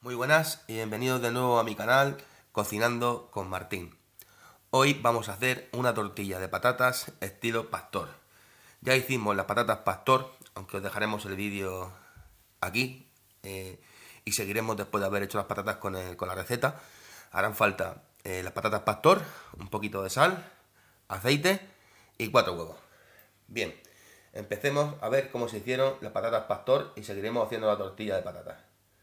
Muy buenas y bienvenidos de nuevo a mi canal Cocinando con Martín. Hoy vamos a hacer una tortilla de patatas estilo pastor. Ya hicimos las patatas pastor, aunque os dejaremos el vídeo aquí y seguiremos después de haber hecho las patatas con la receta. Harán falta las patatas pastor, un poquito de sal, aceite y 4 huevos. Bien, empecemos a ver cómo se hicieron las patatas pastor y seguiremos haciendo la tortilla de patatas.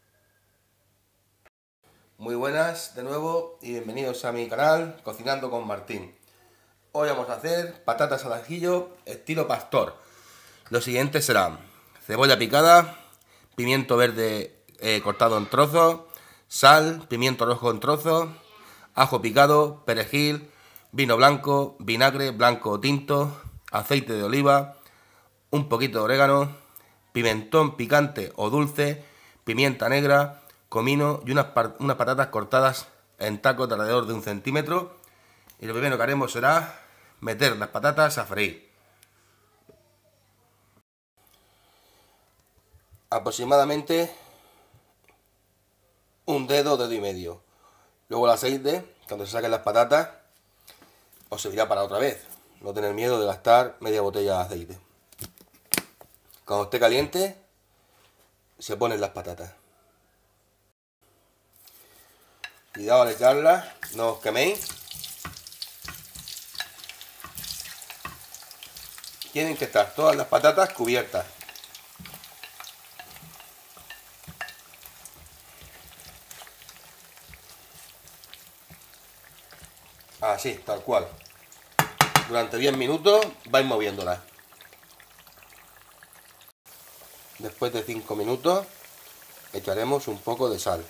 Muy buenas de nuevo y bienvenidos a mi canal Cocinando con Martín. Hoy vamos a hacer patatas al ajillo estilo pastor. Lo siguiente serán cebolla picada, pimiento verde cortado en trozos, sal, pimiento rojo en trozos, ajo picado, perejil, vino blanco, vinagre blanco o tinto, aceite de oliva, un poquito de orégano, pimentón picante o dulce, pimienta negra, comino y unas patatas cortadas en tacos de alrededor de 1 centímetro. Y lo primero que haremos será meter las patatas a freír. Aproximadamente un dedo, dedo y medio. Luego el aceite, cuando se saquen las patatas, os servirá para otra vez. No tener miedo de gastar media botella de aceite. Cuando esté caliente, se ponen las patatas. Cuidado al echarlas, no os queméis. Tienen que estar todas las patatas cubiertas. Así, tal cual. Durante 10 minutos vais moviéndolas. Después de 5 minutos echaremos un poco de sal.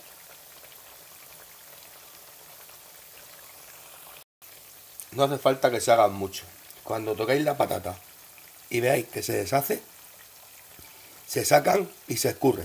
No hace falta que se hagan mucho. Cuando toquéis la patata y veáis que se deshace, se sacan y se escurren.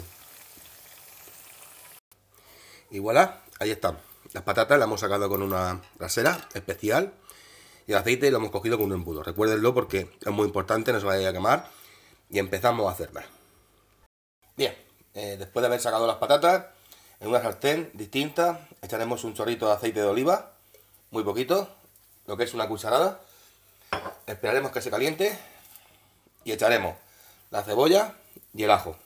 Y voilà, ahí están. Las patatas las hemos sacado con una brasera especial y el aceite lo hemos cogido con un embudo. Recuérdenlo porque es muy importante, no se vaya a quemar. Y empezamos a hacerlas. Bien, después de haber sacado las patatas, en una sartén distinta echaremos un chorrito de aceite de oliva, muy poquito, lo que es una cucharada. Esperaremos que se caliente y echaremos la cebolla y el ajo.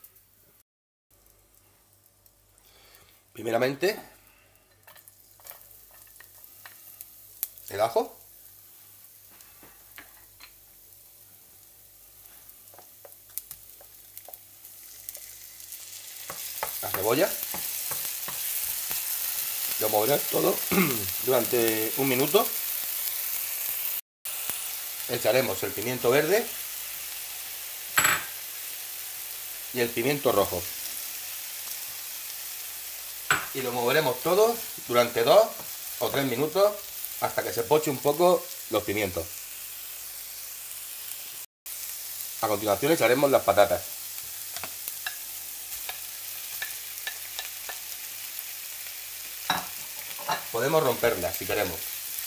Primeramente, el ajo. La cebolla. Lo moveré todo durante 1 minuto. Echaremos el pimiento verde y el pimiento rojo. Y lo moveremos todo durante 2 o 3 minutos hasta que se poche un poco los pimientos. A continuación echaremos las patatas. Podemos romperlas si queremos.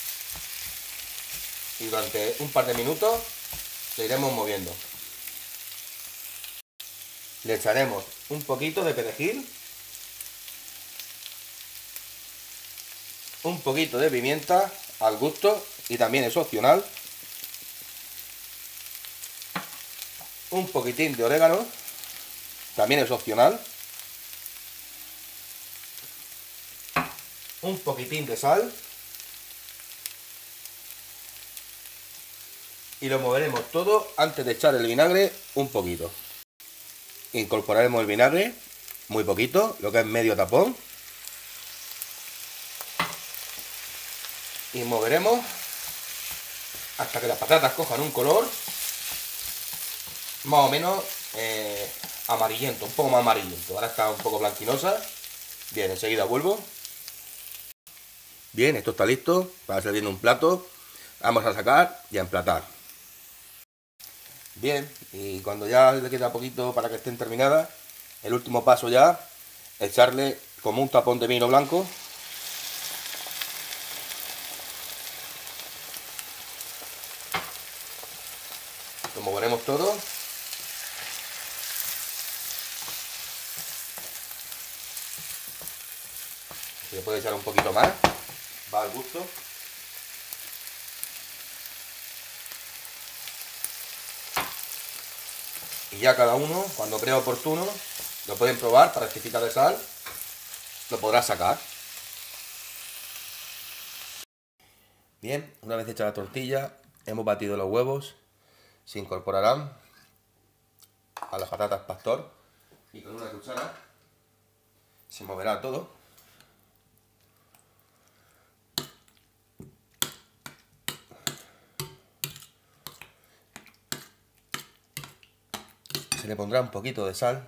Y durante un par de minutos le iremos moviendo. Le echaremos un poquito de perejil, un poquito de pimienta al gusto y también es opcional, un poquitín de orégano, también es opcional, un poquitín de sal y lo moveremos todo antes de echar el vinagre un poquito. Incorporaremos el vinagre muy poquito, lo que es medio tapón, y moveremos hasta que las patatas cojan un color más o menos amarillento, un poco más amarillento. Ahora está un poco blanquinosa. Bien, enseguida vuelvo. Bien, esto está listo para servir en un plato. Vamos a sacar y a emplatar. Bien, y cuando ya le queda poquito para que estén terminadas, el último paso ya, echarle como un tapón de vino blanco. Lo moveremos todo. Se le puede echar un poquito más, va al gusto. Y ya cada uno, cuando crea oportuno, lo pueden probar para rectificar de sal, lo podrá sacar. Bien, una vez hecha la tortilla, hemos batido los huevos, se incorporarán a las patatas pastor y con una cuchara se moverá todo. Se le pondrá un poquito de sal.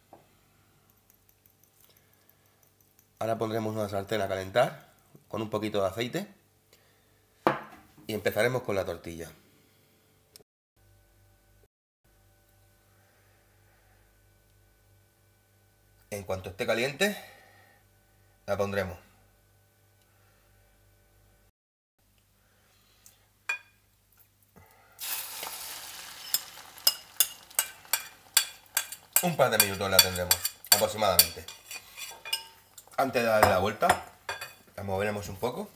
Ahora pondremos una sartén a calentar con un poquito de aceite y empezaremos con la tortilla. En cuanto esté caliente, la pondremos. Un par de minutos la tendremos, aproximadamente. Antes de darle la vuelta, la moveremos un poco.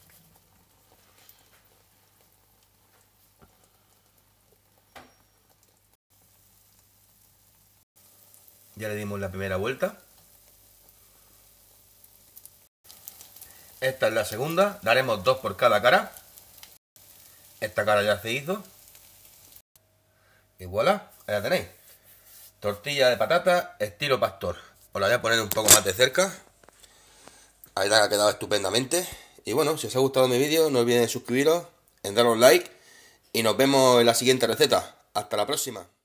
Ya le dimos la primera vuelta. Esta es la segunda, daremos 2 por cada cara. Esta cara ya se hizo. Y voilà, ahí la tenéis. Tortilla de patata estilo pastor. Os la voy a poner un poco más de cerca. Ahí la ha quedado estupendamente. Y bueno, si os ha gustado mi vídeo, no olvidéis suscribiros, en daros like. Y nos vemos en la siguiente receta. Hasta la próxima.